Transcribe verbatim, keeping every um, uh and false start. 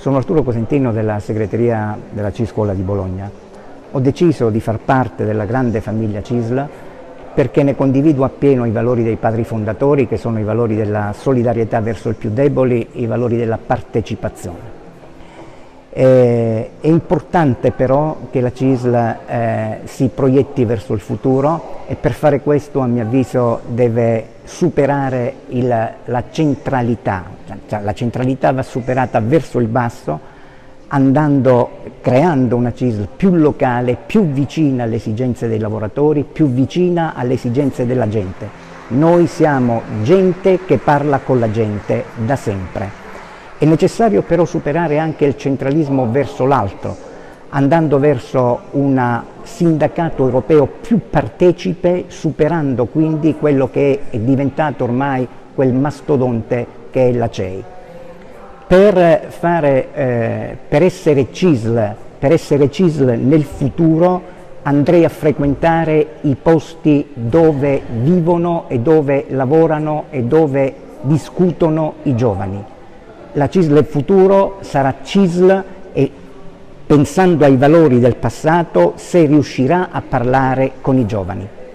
Sono Arturo Cosentino della segreteria della C I S Scuola di Bologna. Ho deciso di far parte della grande famiglia C I S L perché ne condivido appieno i valori dei padri fondatori, che sono i valori della solidarietà verso il più deboli, i valori della partecipazione. Eh, è importante però che la C I S L eh, si proietti verso il futuro e per fare questo, a mio avviso, deve superare il, la centralità, cioè, la centralità va superata verso il basso, andando, creando una C I S L più locale, più vicina alle esigenze dei lavoratori, più vicina alle esigenze della gente. Noi siamo gente che parla con la gente da sempre. È necessario però superare anche il centralismo verso l'alto, andando verso un sindacato europeo più partecipe, superando quindi quello che è diventato ormai quel mastodonte che è la C E I. Per, fare, eh, per essere C I S L, per essere C I S L nel futuro, andrei a frequentare i posti dove vivono e dove lavorano e dove discutono i giovani. La C I S L del futuro sarà C I S L e, pensando ai valori del passato, se riuscirà a parlare con i giovani.